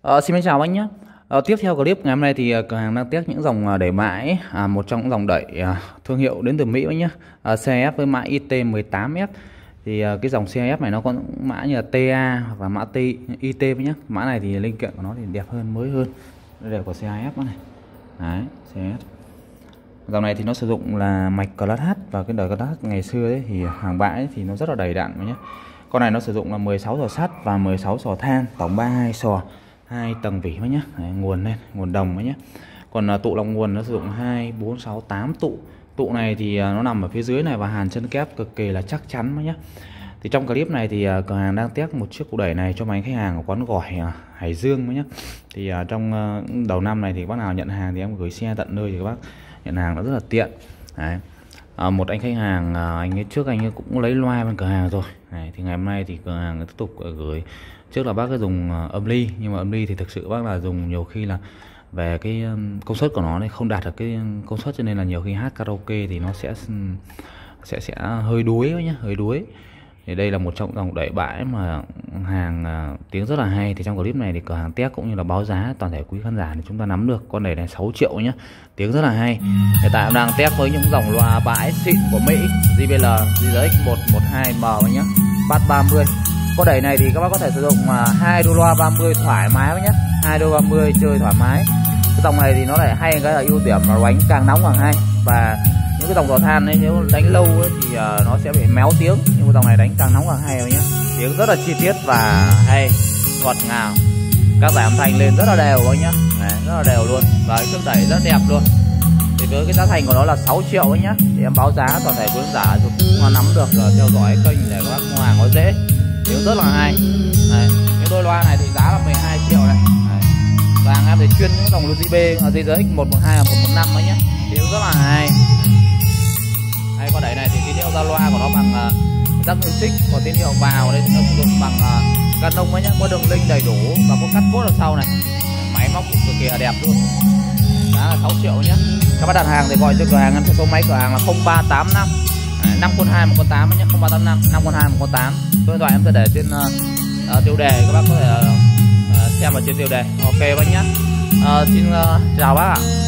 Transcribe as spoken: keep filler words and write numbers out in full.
Ờ, xin chào anh nhé. Ờ, tiếp theo clip ngày hôm nay thì cửa hàng đang test những dòng đẩy mãi, à, một trong những dòng đẩy à, thương hiệu đến từ Mỹ anh nhé. À, xê ép với mã i tê mười tám ép. Thì à, cái dòng xê ép này nó có mã như là tê a hoặc là mã T, i tê nhé. Mã này thì linh kiện của nó thì đẹp hơn, mới hơn. Đây là của xê ép này. Đấy, xê ép. Dòng này thì nó sử dụng là mạch Class H, và cái đời Class H ngày xưa ấy thì hàng bãi thì nó rất là đầy đặn nhé. Con này nó sử dụng là mười sáu sò sắt và mười sáu sò than, tổng ba mươi hai sò, hai tầng vỉ mới nhé. Đấy, nguồn lên, nguồn đồng mới nhé. Còn uh, tụ lòng nguồn nó sử dụng hai, bốn, sáu, tám tụ. Tụ này thì uh, nó nằm ở phía dưới này và hàn chân kép cực kỳ là chắc chắn mới nhé. Thì trong clip này thì uh, cửa hàng đang test một chiếc cụ đẩy này cho mấy khách hàng ở quán gỏi uh, Hải Dương mới nhé. Thì uh, trong uh, đầu năm này thì bác nào nhận hàng thì em gửi xe tận nơi thì các bác nhận hàng nó rất là tiện. Đấy. À, một anh khách hàng, à, anh ấy trước anh ấy cũng lấy loa bên cửa hàng rồi. Đấy, thì ngày hôm nay thì cửa hàng tiếp tục gửi. Trước là bác ấy dùng uh, âm ly, nhưng mà âm ly thì thực sự bác là dùng nhiều khi là về cái um, công suất của nó này không đạt được cái công suất, cho nên là nhiều khi hát karaoke thì nó sẽ sẽ sẽ hơi đuối nhá, hơi đuối. Thì đây là một trong dòng đẩy bãi mà hàng uh, tiếng rất là hay. Thì trong clip này thì cửa hàng test cũng như là báo giá toàn thể quý khán giả thì chúng ta nắm được. Con đẩy này sáu triệu nhá, tiếng rất là hay. Hiện tại em đang test với những dòng loa bãi xịn của Mỹ, gi bê lờ, gi rờ ích một một hai M nhá, bass ba mươi. Con đẩy này thì các bác có thể sử dụng uh, hai đô loa ba mươi thoải mái nhá, hai đô ba mươi chơi thoải mái. Cái dòng này thì nó lại hay cái là ưu điểm là đánh càng nóng càng hay, và những cái dòng giò than ấy nếu đánh lâu ấy, thì uh, nó sẽ bị méo tiếng, nhưng cái dòng này đánh càng nóng càng hay rồi nhá. Tiếng rất là chi tiết và hay, ngọt ngào, các giải âm thanh lên rất là đều anh nhá. Đấy, rất là đều luôn, và cái sức đẩy rất đẹp luôn. Thì với cái giá thành của nó là sáu triệu ấy nhá. Thì em báo giá toàn thể quý khán giả cũng nắm được, uh, theo dõi kênh để các bác mua hàng có dễ. Tiếng rất là hay. Đấy, cái đôi loa này thì giá là mười hai triệu này. Đấy. Và hàng em thì chuyên những dòng gi bê, gi rờ ích một một hai và một một năm ấy nhá. Tiếng rất là hay. Đây, con đẩy này thì tín hiệu ra loa của nó bằng uh, jack music, còn tín hiệu vào đây thì nó sử dụng bằng uh, Canon ấy nhá, có đường link đầy đủ và có cắt cốt ở sau này. Máy móc cực kỳ là đẹp luôn. Giá là sáu triệu nhá. Các bác đặt hàng thì gọi cho cửa hàng em theo số máy cửa hàng là không ba tám năm năm con hai một con tám nhé, không ba tám năm năm con hai một con tám. Số điện thoại em sẽ để trên uh, uh, tiêu đề, các bác có thể uh, uh, xem ở trên tiêu đề. Ok bác nhá. Uh, xin uh, chào bác ạ.